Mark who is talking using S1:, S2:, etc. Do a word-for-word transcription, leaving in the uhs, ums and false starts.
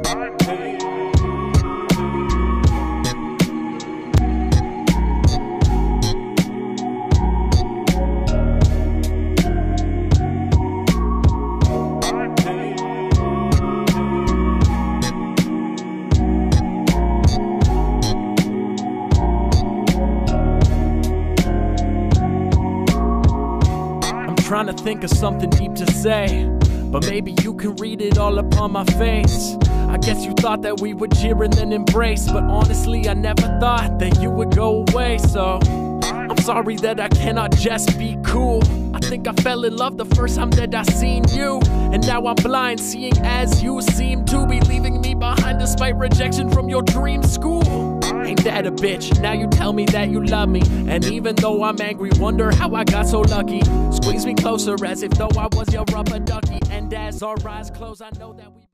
S1: Trying to think of something deep to say, but maybe you can read it all upon my face. I guess you thought that we would cheer and then embrace, but honestly I never thought that you would go away. So I'm sorry that I cannot just be cool. I think I fell in love the first time that I seen you, and now I'm blind, seeing as you seem to be leaving me behind despite rejection from your dream school. Ain't that a bitch? Now you tell me that you love me, and even though I'm angry, wonder how I got so lucky. Squeeze me closer as if though I was your rubber ducky, and as our eyes close I know that we